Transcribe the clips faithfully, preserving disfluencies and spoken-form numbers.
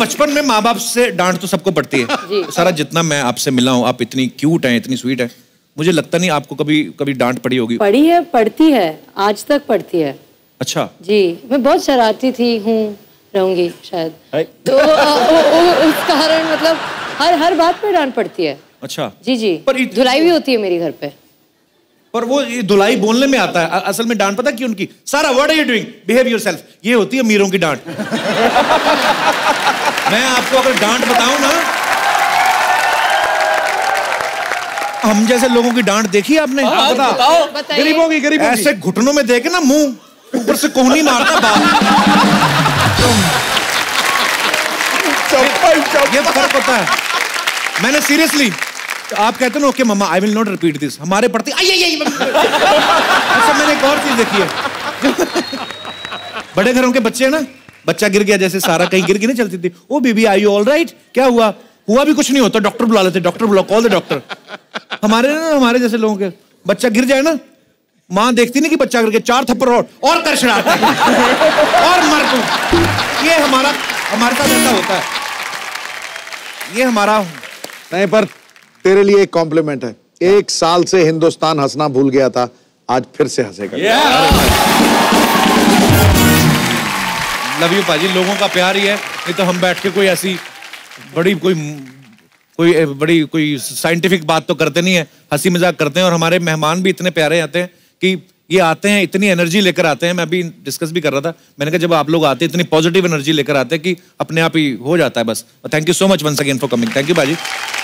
बचपन में माँ बाप से डांट तो सबको पड़ती है। सारा जितना मैं आपसे मिला हूँ, आप इतनी क्यूट हैं, इतनी स्वीट है, मुझे लगता नहीं आपको कभी कभी डांट पड़ी होगी। पड़ी है, पड़ती है, आज तक पड़ती है। अच्छा जी, मैं बहुत शरारती थी, हूँ, रहूंगी शायद, तो आ, ओ, ओ, उस कारण मतलब हर हर बात पे डांट पड़ती है। अच्छा जी जी, धुलाई भी होती है मेरी घर पे। पर वो ये धुलाई बोलने में आता है, असल में डांट पता क्यों उनकी? सारा what are you doing, behave yourself, ये होती है मीरों की डांट। मैं आपको अगर डांट बताऊं ना, हम जैसे लोगों की डांट देखी आपने? हाँ, बताओ, बताओ। गरीबों की गरीबों की ऐसे घुटनों में देखे ना, मुंह ऊपर से कोहनी मारता बाप। ये फर्क होता है। मैंने सीरियसली, आप कहते ना okay mama I will not repeat this, हमारे पढ़ते अच्छा मैंने एक और चीज देखी है। बड़े घरों के बच्चे हैं ना, बच्चा गिर गया, जैसे सारा कहीं गिर गई नहीं चलती थी, oh baby are you all right, क्या हुआ? हुआ भी कुछ नहीं होता, डॉक्टर बुला लेते, डॉक्टर बुला, कॉल द डॉक्टर। हमारे ना हमारे जैसे लोगों के बच्चा गिर जाए ना, माँ देखती नहीं कि बच्चा गिर गया, चार थप्पड़ और और कर शरारत और मर तू। ये हमारा हमारे साथ ऐसा होता है, ये हमारा नहीं। पर तेरे लिए एक कॉम्प्लीमेंट है, एक साल से हिंदुस्तान हंसना भूल गया था, आज फिर से हंसेगा। लव यू पाजी, लोगों का प्यार ही है, नहीं तो हम बैठ के कोई ऐसी बड़ी कोई कोई बड़ी कोई साइंटिफिक बात तो करते नहीं है, हंसी मजाक करते हैं। और हमारे मेहमान भी इतने प्यारे आते हैं कि ये आते हैं, इतनी एनर्जी लेकर आते हैं। मैं अभी डिस्कस भी कर रहा था, मैंने कहा जब आप लोग आते हैं इतनी पॉजिटिव एनर्जी लेकर आते हैं कि अपने आप ही हो जाता है बस। Thank you so much once again for coming. Thank you बाजी।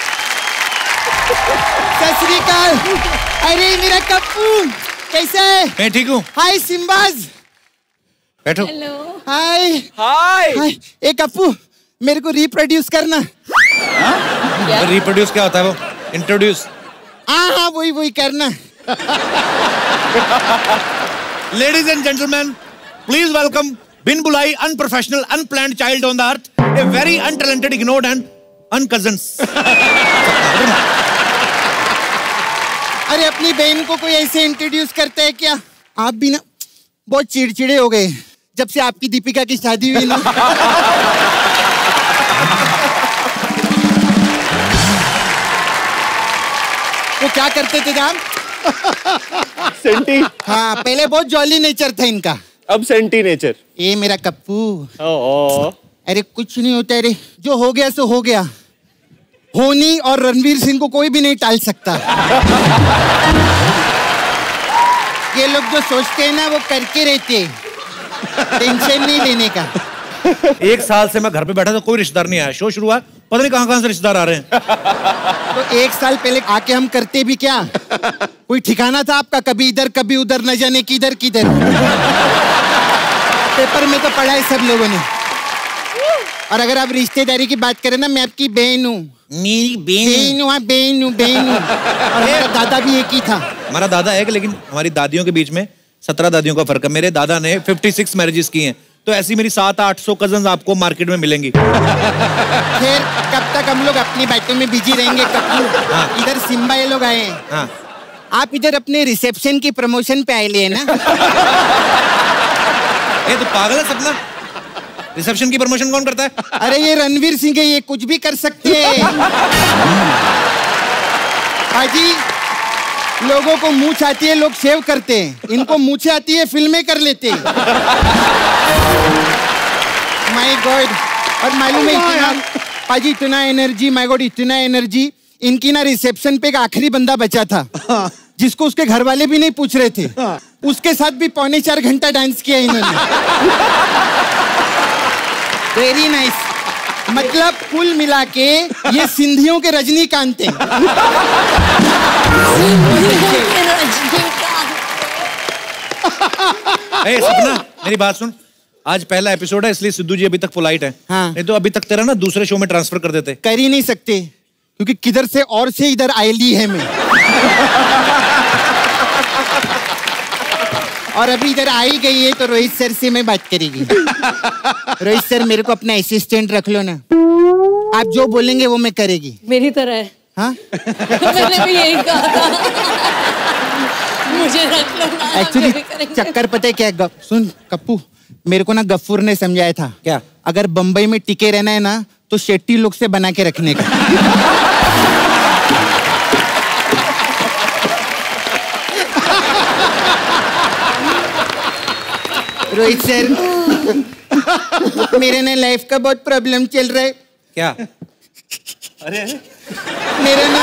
सत श्री अकाल। अरे मेरा कप्पू कैसा है? मैं ठीक हूँ। हाय सिम्बाज, बैठो। हेलो। Hi hi. ए कप्पू, मेरे को रिप्रोड्यूस करना। रिप्रोड्यूस क्या होता है वो? इंट्रोड्यूस। हाँ हाँ वही वही करना। Ladies and gentlemen, please welcome बिन बुलाई unprofessional, unplanned child on the earth, a very untalented, ignored and uncousins. अरे अपनी बहन को कोई ऐसे इंट्रोड्यूस करता है क्या? आप भी ना बहुत चिड़चिड़े हो गए जब से आपकी दीपिका की शादी हुई ना। वो क्या करते थे जान? सेंटी। हाँ पहले बहुत जॉली नेचर था इनका, अब सेंटी नेचर। ये मेरा कप्पू। ओ, अरे कुछ नहीं होता, अरे जो हो गया सो हो गया। होनी और रणवीर सिंह को कोई भी नहीं टाल सकता। ये लोग जो सोचते हैं ना वो करके रहते, टेंशन नहीं लेने का। एक साल से मैं घर पे बैठा था, कोई रिश्तेदार नहीं आया। शो शुरू हुआ, पता नहीं कहाँ कहाँ से रिश्तेदार आ रहे हैं। तो एक साल पहले आके हम करते भी क्या? कोई ठिकाना था आपका? कभी इधर कभी उधर, न जाने किधर किधर। पेपर में तो पढ़ा है सब लोगों ने। और अगर आप रिश्तेदारी की बात करें ना, मैं आपकी बहन हूँ। मेरी बहन हूँ, बहन हूँ, बहन हूँ। और मेरा दादा भी एक ही था। हमारा दादा है, लेकिन हमारी दादियों के बीच में सत्रह दादियों का फर्क है। मेरे दादा ने छप्पन मैरिजेस की हैं, तो ऐसी मेरी सात आठ सौ कजन्स आपको मार्केट में मिलेंगी। फिर कब तक हम लोग अपनी बातों में बिजी रहेंगे? कब हाँ। इधर सिम्बा ये लोग आए हैं। हाँ। आप इधर अपने रिसेप्शन की प्रमोशन पे आए लिए ना? ये तो पागल है सपना, रिसेप्शन की प्रमोशन कौन करता है? अरे ये रणवीर सिंह है, ये कुछ भी कर सकते हैं। हाजी, लोगों को मूंछ आती है, लोग शेव करते हैं, इनको मूंछें आती है, फिल्में कर लेते हैं। My god. और मालूम है इतना पाजी, इतना एनर्जी, माय गॉड इतना एनर्जी। इनकी ना रिसेप्शन पे एक आखिरी बंदा बचा था जिसको उसके घर वाले भी नहीं पूछ रहे थे, उसके साथ भी पौने चार घंटा डांस किया इन्होंने। Very nice. मतलब कुल मिला के ये सिंधियों के रजनीकांत हैं। ए सपना, मेरी बात सुन, आज पहला एपिसोड है इसलिए सिद्धू जी अभी तक पोलाइट है। हाँ। नहीं तो अभी तक तेरा ना दूसरे शो में ट्रांसफर कर देते। कर ही नहीं सकते क्योंकि किधर से और से इधर आयली है मैं। और अभी इधर आई गई है तो रोहित सर से मैं बात करेगी। रोहित सर मेरे को अपना असिस्टेंट रख लो ना, आप जो बोलेंगे वो मैं करेगी। मेरी तरह है। हाँ? मैंने भी यही कहा था। मुझे रख लो ना। एक्चुअली चक्कर पता है क्या? सुन कप्पू, मेरे को ना गफ्फूर ने समझाया था। क्या? अगर बंबई में टिके रहना है ना तो शेट्टी लोग से बना के रखने का। रोहित सर, मेरे ना लाइफ का बहुत प्रॉब्लम चल रहा है। क्या? अरे मेरा ना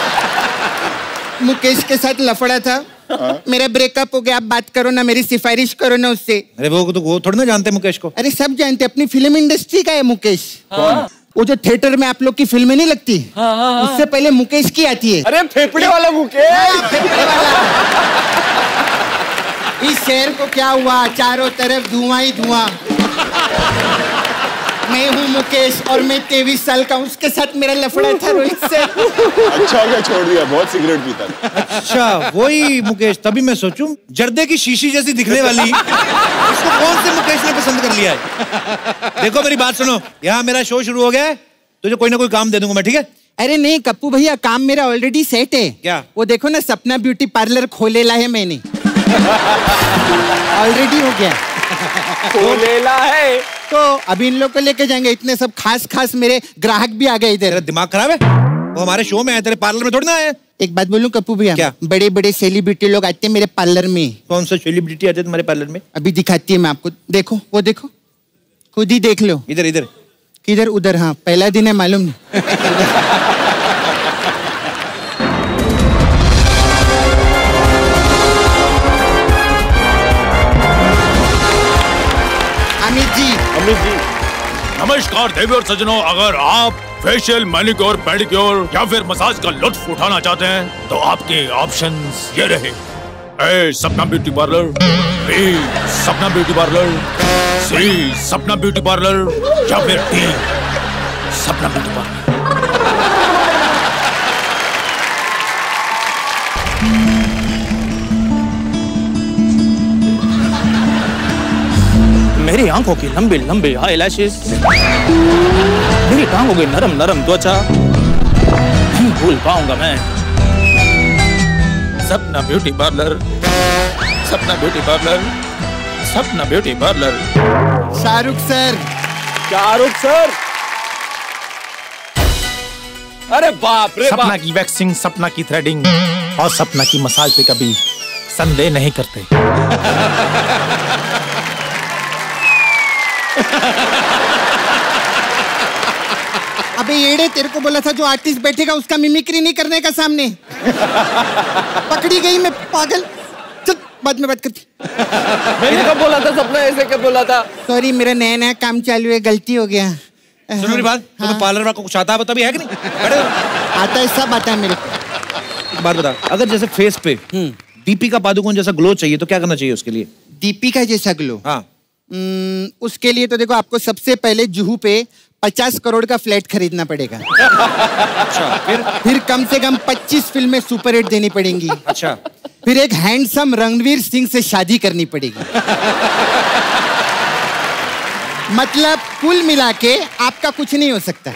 मुकेश के साथ लफड़ा था। मेरा ब्रेकअप हो गया। आप बात करो ना, मेरी सिफारिश करो ना उससे। अरे वो तो वो थोड़ी ना जानते मुकेश को। अरे सब जानते, अपनी फिल्म इंडस्ट्री का है मुकेश। कौन? वो जो थिएटर में आप लोग की फिल्में नहीं लगती, हाँ, हाँ, हाँ। उससे पहले मुकेश की आती है। अरे फेफड़े वाला मुकेश। हाँ, फेफड़े वाला। इस शहर को क्या हुआ, चारों तरफ धुआं ही धुआं। मैं हूँ मुकेश और मैं तेईस साल का हूँ। उसके साथ मेरा लफड़ा था रोहित से। अच्छा हो गया, छोड़ दिया, बहुत सिगरेट पीता था। अच्छा वही मुकेश। तभी मैं सोचूं जर्दे की शीशी जैसी दिखने वाली इसको कौन से मुकेश ने पसंद कर लिया है। देखो मेरी बात सुनो, यहाँ मेरा शो शुरू हो गया है, तुझे कोई ना कोई काम दे दूंगा मैं, ठीक है? अरे नहीं कप्पू भैया, काम मेरा ऑलरेडी सेट है। क्या? वो देखो ना, सपना ब्यूटी पार्लर खोलेला है मैंने। ऑलरेडी हो गया। खोलेला है तो अभी इन लोग को लेके जाएंगे। इतने सब खास खास मेरे ग्राहक भी आ गए इधर। तेरा दिमाग खराब है? वो हमारे शो में आए, तेरे पार्लर में थोड़ी ना आए। एक बात बोलूं कप्पू भैया? क्या? बड़े बड़े सेलिब्रिटी लोग आते हैं मेरे पार्लर में। कौन सा सेलिब्रिटी आते तुम्हारे पार्लर में? अभी दिखाती है मैं आपको, देखो वो देखो, खुद ही देख लो। इधर इधर किधर? उधर। हाँ, पहला दिन है मालूम नहीं। अमित जी। अमित जी नमस्कार देवी और सज्जनों, अगर आप फेशियल, मैनिक्योर, पेडिक्योर या फिर मसाज का लुत्फ उठाना चाहते हैं तो आपके ऑप्शंस ये रहे। A Sapna beauty parlour, B Sapna beauty parlour, C Sapna beauty parlour या फिर डी सपना ब्यूटी पार्लर। मेरी आंखों की लंबी लंबी आई लैशेस, मेरी टांगों की नरम नरम त्वचा, नहीं भूल पाऊंगा मैं Sapna beauty parlour, Sapna beauty parlour, Sapna beauty parlour. Shahrukh sir. Shahrukh sir. अरे बाप रे बाप। सपना की वैक्सिंग, सपना की थ्रेडिंग और सपना की मसाज पे कभी संदेह नहीं करते। अबे येड़े, तेरे को बोला था जो आर्टिस्ट बैठेगा उसका मिमिक्री नहीं करने का सामने। पकड़ी गई मैं, पागल। चल बाद में बात करती। मैंने कब बोला था सपना, ऐसे कब बोला था? सॉरी, मेरा नया नया काम चालू है, गलती हो गया। सुनो मेरी बात, तुम्हें पार्लर वाला को कुछ आता है तभी है कि नहीं? आता है, सब आता है मेरे को। एक बात बता, अगर जैसे फेस पे दीपिका पादुकोण जैसा ग्लो चाहिए तो क्या करना चाहिए उसके लिए? दीपिका जैसा ग्लो? हाँ। उसके लिए तो देखो, आपको सबसे पहले जुहू पे पचास करोड़ का फ्लैट खरीदना पड़ेगा। अच्छा, फिर फिर कम से कम पच्चीस फिल्में सुपर हिट देनी पड़ेंगी। अच्छा, फिर एक हैंडसम रणवीर सिंह से शादी करनी पड़ेगी। मतलब कुल मिला के आपका कुछ नहीं हो सकता।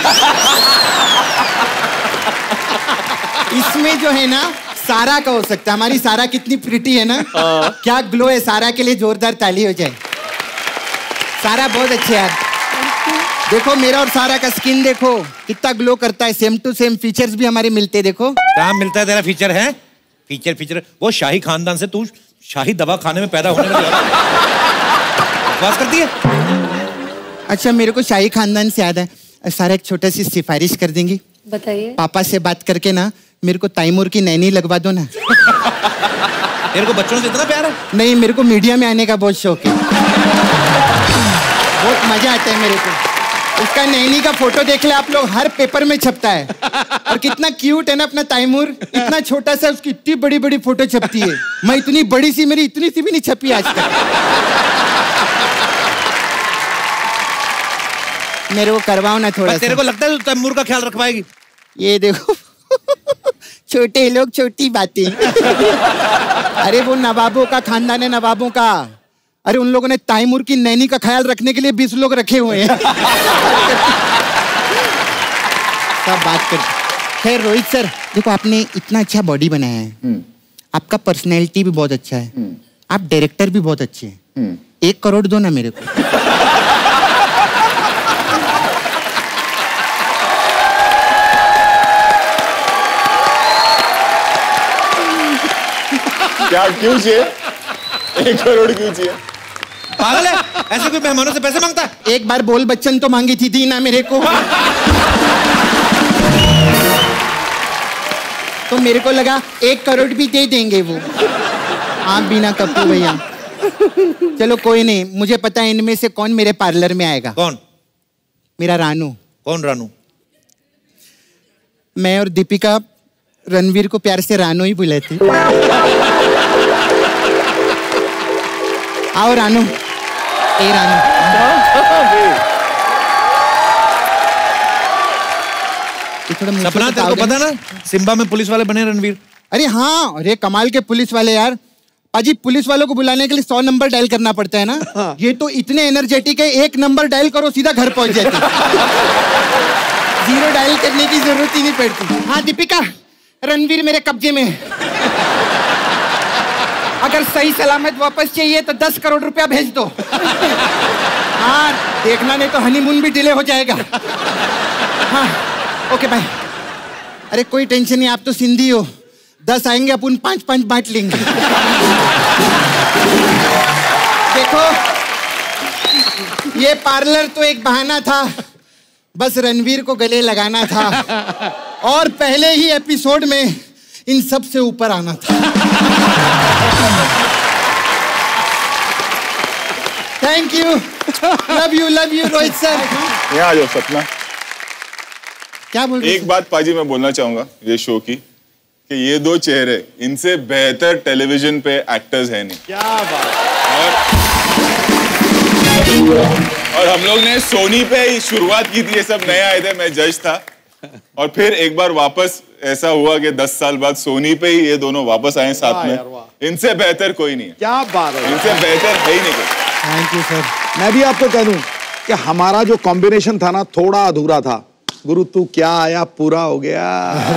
इसमें जो है ना, सारा का हो सकता है। हमारी सारा कितनी प्रिटी है ना। क्या ग्लो है सारा के लिए, जोरदार ताली हो जाए। सारा बहुत अच्छे यार। देखो मेरा और सारा का स्किन देखो कितना ग्लो करता है। सेम टू सेम फीचर्स भी हमारे मिलते हैं। देखो कहाँ मिलता है तेरा फीचर? है फीचर फीचर वो शाही खानदान से तू शाही दवा खाने में पैदा होने लगा। बकवास करती है। अच्छा, मेरे को शाही खानदान से याद है, सारा एक छोटा सी सिफारिश कर देंगी? बताइए। पापा से बात करके ना मेरे को तैमूर की नैनी लगवा दो ना। तेरे को बच्चों से इतना प्यार है? नहीं, मेरे को मीडिया में आने का बहुत शौक है। बहुत मजा आता है मेरे को। उसका नैनी का फोटो देख ले आप लोग, हर पेपर में छपता है। और कितना क्यूट है ना अपना तैमूर। इतना छोटा सा, उसकी इतनी बड़ी बड़ी फोटो छपती है। मैं इतनी बड़ी सी, मेरी इतनी सी भी नहीं छपी आज तक। मेरे को करवाओ ना थोड़ा। तेरे को लगता है तू तैमूर का ख्याल रख पाएगी? ये देखो छोटे लोग छोटी बातें। अरे वो नवाबों का खानदान है, नवाबों का। अरे उन लोगों ने तैमूर की नैनी का ख्याल रखने के लिए बीस लोग रखे हुए हैं। सब बात कर। खैर रोहित सर, देखो आपने इतना अच्छा बॉडी बनाया है, आपका पर्सनैलिटी भी बहुत अच्छा है, आप डायरेक्टर भी बहुत अच्छे हैं। एक करोड़ दो ना मेरे को। क्या क्यों चाहिए? एक करोड़ क्यों चाहिए? पागल है, ऐसे कोई मेहमानों से पैसे मांगता है? एक बार बोल बच्चन तो मांगी थी, दी ना मेरे को। तो मेरे को लगा एक करोड़ भी दे देंगे वो। आप भी ना कप्पू भैया। चलो कोई नहीं, मुझे पता है इनमें से कौन मेरे पार्लर में आएगा। कौन? मेरा रानू। कौन रानू? मैं और दीपिका रणवीर को प्यार से रानू ही बुलाते। आओ रानू। ए रानू। सपना, तेरे को पता ना सिम्बा में पुलिस वाले बने रणवीर? अरे हाँ, अरे कमाल के पुलिस वाले यार। पाजी पुलिस वालों को बुलाने के लिए सौ नंबर डायल करना पड़ता है ना। हाँ। ये तो इतने एनर्जेटिक है, एक नंबर डायल करो सीधा घर पहुंच जाते। जीरो डायल करने की जरूरत ही नहीं पड़ती। हाँ दीपिका, रणवीर मेरे कब्जे में है। अगर सही सलामत वापस चाहिए तो दस करोड़ रुपया भेज दो। हाँ देखना, नहीं तो हनीमून भी डिले हो जाएगा। हाँ ओके बाय। अरे कोई टेंशन नहीं, आप तो सिंधी हो, दस आएंगे अपन पांच पांच बांट लेंगे। देखो ये पार्लर तो एक बहाना था, बस रणवीर को गले लगाना था और पहले ही एपिसोड में इन सब से ऊपर आना था। Thank you, love you love you Rohit sir. यहाँ आ जाओ सपना। क्या बोल रहे? एक बात पाजी मैं बोलना चाहूंगा ये शो की, कि ये दो चेहरे, इनसे बेहतर टेलीविजन पे एक्टर्स हैं नहीं। क्या बात। और, और हम लोग ने सोनी पे ही शुरुआत की थी, ये सब नए आए थे, मैं जज था, और फिर एक बार वापस ऐसा हुआ कि दस साल बाद सोनी पे ही ये दोनों वापस आए साथ में। इनसे बेहतर कोई नहीं है। क्या बात है, इनसे बेहतर है ही नहीं कोई। Thank you sir. मैं भी आपको कह दूं कि हमारा जो कॉम्बिनेशन था ना थोड़ा अधूरा था। गुरु तू क्या आया, पूरा हो गया।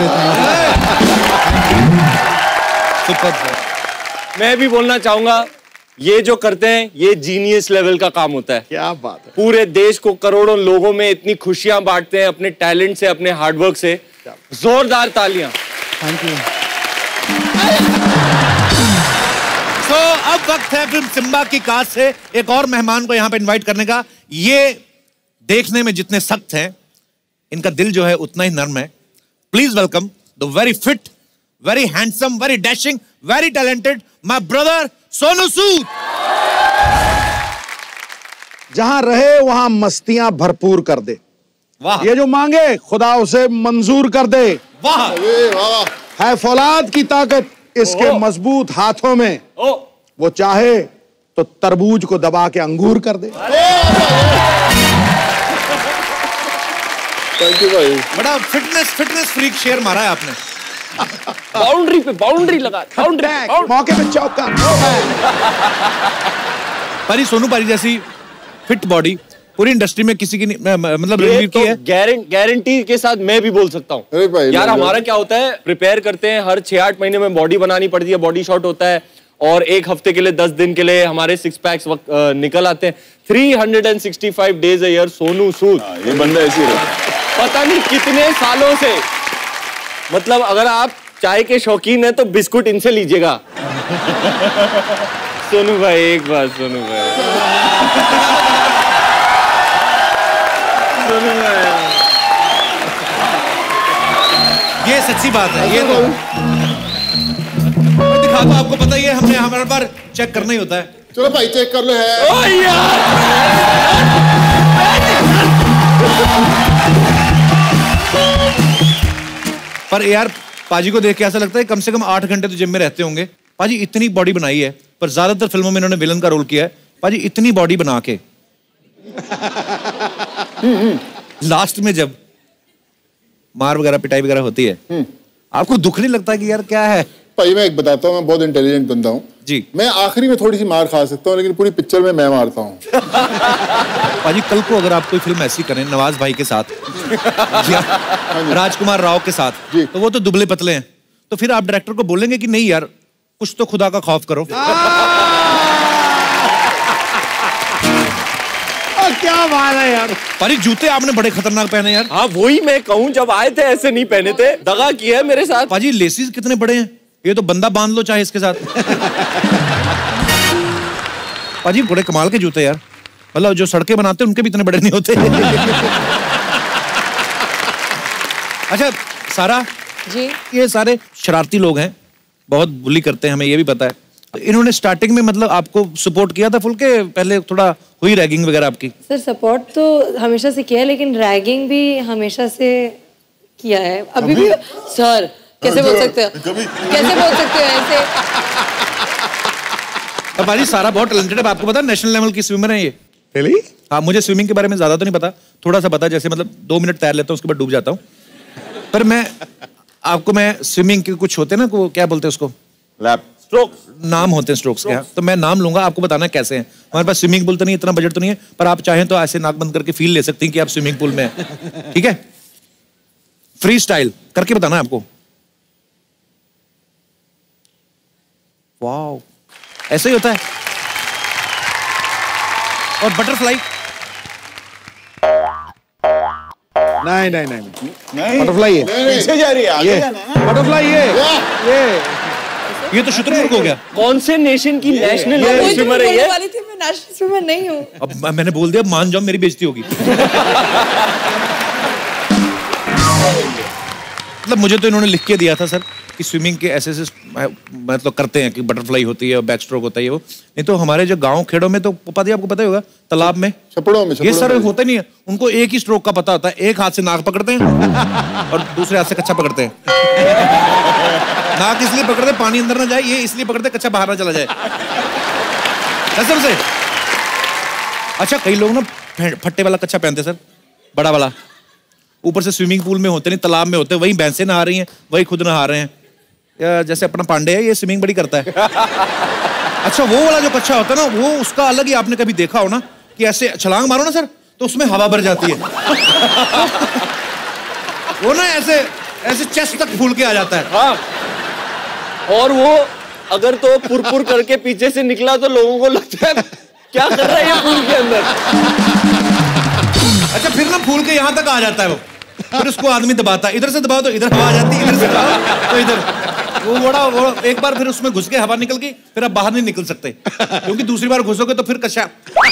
मैं भी बोलना चाहूंगा, ये जो करते हैं ये जीनियस लेवल का काम होता है। क्या बात है। पूरे देश को करोड़ों लोगों में इतनी खुशियां बांटते हैं अपने टैलेंट से, अपने हार्डवर्क से। जोरदार तालियां। Thank you. तो अब वक्त है फिल्म सिम्बा की कास्ट से एक और मेहमान को यहाँ पे इनवाइट करने का। ये देखने में जितने सख्त हैं, इनका दिल जो है उतना ही नर्म है। Please welcome the very fit, very handsome, very dashing, very talented my brother Sonu Sood. जहां रहे वहां मस्तियां भरपूर कर दे। वाह। ये जो मांगे खुदा उसे मंजूर कर दे। वाह। है फौलाद की ताकत इसके मजबूत हाथों में। ओ। वो चाहे तो तरबूज को दबा के अंगूर कर दे। थैंक यू भाई। बड़ा फिटनेस फिटनेस फ्रीक शेयर मारा है आपने। बाउंड्री पे बाउंड्री लगा, बाउंड्री मौके पे चौका। परी, सोनू परी जैसी फिट बॉडी पूरी इंडस्ट्री में किसी की नहीं, मतलब रणवीर की है। गारंटी के साथ मैं भी बोल सकता हूँ यार। हमारा क्या होता है, प्रिपेयर करते हैं, हर छह आठ महीने में बॉडी बनानी पड़ती है, बॉडी शॉट होता है, और एक हफ्ते के लिए, दस दिन के लिए हमारे सिक्स पैक्स निकल आते हैं। Three hundred sixty five days a year Sonu Sood. ये बंदा ऐसी है, पता नहीं कितने सालों से। मतलब अगर आप चाय के शौकीन हैं तो बिस्कुट इनसे लीजिएगा। सोनू भाई एक बात, सोनू भाई, सोनू भाई, ये सच्ची बात है। ये तो दिखा दो, आपको पता ही है, हमने हर बार चेक करना ही होता है। चलो भाई चेक कर लो। है ओ यार, पर यार पाजी को देख के ऐसा लगता है कम से कम आठ घंटे तो जिम में रहते होंगे। पाजी इतनी बॉडी बनाई है, पर ज्यादातर फिल्मों में इन्होंने विलन का रोल किया है। पाजी इतनी बॉडी बना के लास्ट में जब मार वगैरह पिटाई वगैरह होती है, आपको दुख नहीं लगता कि यार क्या है? भाई मैं एक बताता हूँ, मैं बहुत इंटेलिजेंट बंदा हूँ जी। मैं आखिरी में थोड़ी सी मार खा सकता हूँ, लेकिन पूरी पिक्चर में मैं मारता हूँ। पाजी कल को अगर आप कोई फिल्म ऐसी करें नवाज भाई के साथ या राजकुमार राव के साथ, तो वो तो दुबले पतले हैं, तो फिर आप डायरेक्टर को बोलेंगे कि नहीं यार कुछ तो खुदा का खौफ करो। क्या बात है यार। पाजी जूते आपने बड़े खतरनाक पहने यार। हाँ वही मैं कहूँ, जब आए थे ऐसे नहीं पहने थे, दगा किया है मेरे साथ। पाजी लेसिस कितने बड़े हैं। ये तो बंदा बांध लो चाहे इसके साथ। पाजी बड़े कमाल के जूते यार, मतलब जो सड़कें बनाते हैं उनके भी इतने बड़े नहीं होते। अच्छा सारा जी, ये सारे शरारती लोग हैं, बहुत बुली करते हैं, हमें ये भी पता है। तो इन्होंने स्टार्टिंग में मतलब आपको सपोर्ट किया था फुल के, पहले थोड़ा हुई रैगिंग वगैरह आपकी? सर सपोर्ट तो हमेशा से किया है, लेकिन रैगिंग भी हमेशा से किया है। अभी भी सर कैसे बोल सकते हो, कैसे बोल सकते हो ऐसे? अब भाजी सारा बहुत टैलेंटेड है, आपको पता है नेशनल लेवल की स्विमर है ये। Really? हाँ, मुझे स्विमिंग के बारे में ज्यादा तो नहीं पता, थोड़ा सा पता, जैसे मतलब दो मिनट तैर लेता हूँ उसके बाद डूब जाता हूँ। पर मैं आपको, मैं स्विमिंग के कुछ होते हैं ना, को क्या बोलते हैं उसको, लैप स्ट्रोक नाम होते हैं स्ट्रोक्स के, तो मैं नाम लूंगा, आपको बताना कैसे हैं। हमारे पास स्विमिंग पूल तो नहीं, इतना बजट तो नहीं है, पर आप चाहें तो ऐसे नाक बंद करके फील ले सकती हैं कि आप स्विमिंग पूल में हैं। ठीक है, फ्री स्टाइल करके बताना है आपको। वाओ, ऐसे ही होता है। और बटरफ्लाई? नहीं नहीं नहीं नहीं, बटरफ्लाई है, पीछे जा रही है, आगे ये जाना है ना। बटरफ्लाई ये ये ये तो शुतुरमुर्ग हो गया। कौन से नेशन की नेशनल स्विमर है ये? वाली थी, मैं नेशनल स्विमर नहीं हूँ। अब मैंने बोल दिया, मान जाओ मेरी बेइज्जती होगी। मतलब मुझे तो इन्होंने लिख के दिया था सर कि स्विमिंग के ऐसे ऐसे मतलब करते हैं कि बटरफ्लाई होती है और बैक स्ट्रोक होता है, ये वो। नहीं तो हमारे जो गांव खेड़ों में तो पता ही, आपको पता ही होगा, तालाब में छपड़ों में ये सर होता नहीं है, उनको एक ही स्ट्रोक का पता होता है। एक हाथ से नाक पकड़ते हैं और दूसरे हाथ से कच्चा पकड़ते हैं। नाक इसलिए पकड़ते पानी अंदर ना जाए, ये इसलिए पकड़ते कच्चा बाहर ना चला जाए, कसम से। अच्छा कई लोग ना फट्टे वाला कच्चा पहनते सर, बड़ा वाला, ऊपर से स्विमिंग पूल में होते नहीं, तालाब में होते, वही भैंसे नहा रही हैं, वही खुद नहा रहे हैं। जैसे अपना पांडे है, ये स्विमिंग बड़ी करता है। अच्छा वो वाला जो कच्चा होता है ना, वो उसका अलग ही, आपने कभी देखा हो ना कि ऐसे छलांग मारो ना सर तो उसमें हवा भर जाती है। वो ना ऐसे ऐसे चेस्ट तक फूल के आ जाता है। हाँ, और वो अगर तो पुरपुर करके पीछे से निकला तो लोगों को लगता है क्या कर रहा है ये पूल के अंदर। अच्छा फिर ना फूल के यहाँ तक आ जाता है वो, फिर उसको आदमी दबाता है, इधर से दबाओ तो इधर हवा आ जाती है, इधर से दबाओ तो इधर। वो बड़ा वो एक बार फिर उसमें घुस के हवा निकल गई, फिर आप बाहर नहीं निकल सकते, क्योंकि दूसरी बार घुसोगे तो फिर कच्चा।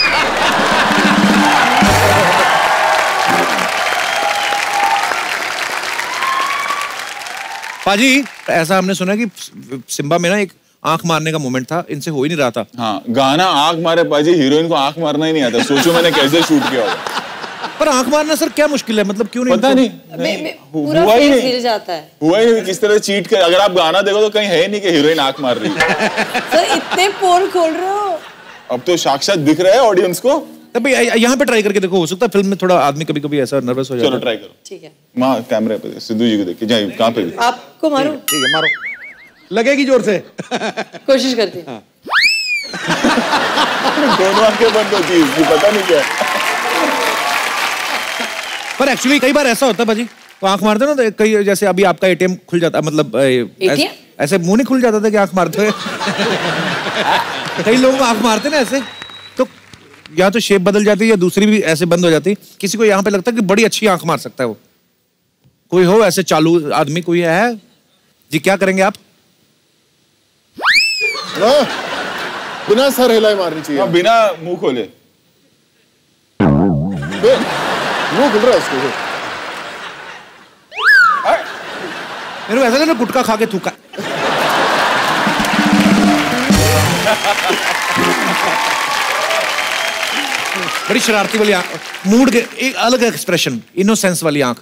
पाजी ऐसा हमने सुना कि सिम्बा में ना एक आंख मारने का मोमेंट था, इनसे हो ही नहीं रहा था। हाँ, गाना आंख मारे पाजी, हीरोइन को आंख मारना ही नहीं आता। सोचो मैंने कैसे शूट किया होगा। पर आंख मारना सर क्या मुश्किल है, मतलब क्यों नहीं? पता नहीं, मैं, मैं, पूरा फेस हिल जाता है। हुआ ही नहीं, किस तरह चीट कर। अगर आप गाना देखो तो कहीं है नहीं कि हीरोइन आंख मार रही है। सर इतने पोर खोल रहे हो। अब तो साक्षात दिख रहा है ऑडियंस को। तब यहाँ पे ट्राई करके देखो, हो सकता है फिल्म में थोड़ा आदमी कभी कभी ऐसा नर्वस हो जाता है। चलो ट्राई करो। ठीक है, माँ कैमरे पे सिद्धू जी को देख के जाइए, कहाँ पे आपको मारो। ठीक है, मारो, लगेगी जोर से। कोशिश करती हूँ। दोनों आंखें बंद होती है इसकी, पता नहीं क्या। पर एक्चुअली कई बार ऐसा होता है भाजी, तो आंख मारते ना तो कई, जैसे अभी आपका एटीएम खुल जाता, मतलब ऐसे, ऐसे मुंह नहीं खुल जाता था कि आंख मारते हुए। कई लोग आंख मारते ना ऐसे, तो या तो शेप बदल जाती है या दूसरी भी ऐसे बंद हो जाती। किसी को यहाँ पे लगता है कि बड़ी अच्छी आंख मार सकता है वो। कोई हो ऐसे चालू आदमी, कोई है जी? क्या करेंगे आप? बिना सर हिलाए मारनी चाहिए। हाँ, बिना मुंह खोले। मुंह खुल रहा है उसको। मेरे को ऐसा लगा गुटखा खा के थूका। बड़ी शरारती वाली आंख, मूड के एक अलग एक्सप्रेशन, इनोसेंस वाली आंख,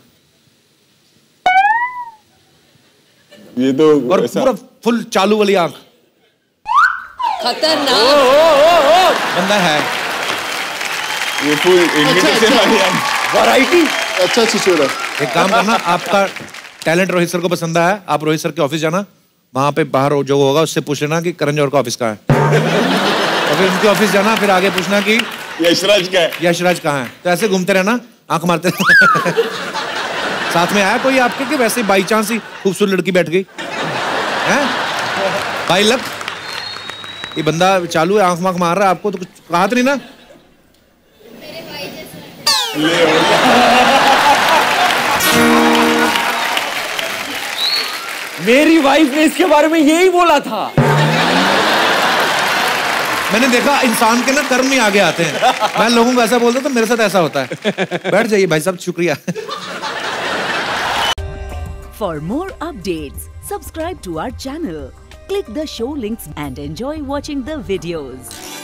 ये तो और पूरा फुल चालू वाली आंख। खतरनाक बंदा है ये, फुल इनविटेशन वाली वैरायटी। अच्छा अच्छी शोर है। एक काम करना, आपका टैलेंट रोहित सर को पसंद आया, आप रोहित सर के ऑफिस जाना, वहां पे बाहर जो होगा उससे पूछ लेना कि करण जौहर का ऑफिस कहाँ है। और फिर उनके ऑफिस जाना, फिर आगे पूछना कि यशराज का है, यशराज कहाँ है। तो ऐसे घूमते रहना, आंख मारते रहना। साथ में आया कोई आपके कि वैसे बाई चांस ही खूबसूरत लड़की बैठ गई है? बाई लक, ये बंदा चालू है, आंख मांख मार रहा है, आपको तो कुछ कहा तो नहीं ना? मेरी वाइफ ने इसके बारे में यही बोला था। मैंने देखा इंसान के ना कर्म ही आगे आते हैं। मैं लोगों को ऐसा बोलता तो मेरे साथ ऐसा होता है। बैठ जाइए भाई साहब, शुक्रिया। For more updates, subscribe to our channel, click the show links and enjoy watching the videos.